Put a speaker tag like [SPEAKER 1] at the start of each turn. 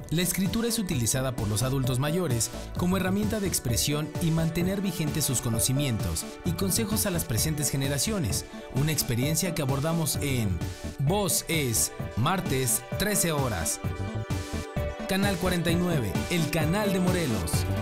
[SPEAKER 1] La escritura es utilizada por los adultos mayores como herramienta de expresión y mantener vigentes sus conocimientos y consejos a las presentes generaciones, una experiencia que abordamos en Voz es martes 13 horas. Canal 49, el canal de Morelos.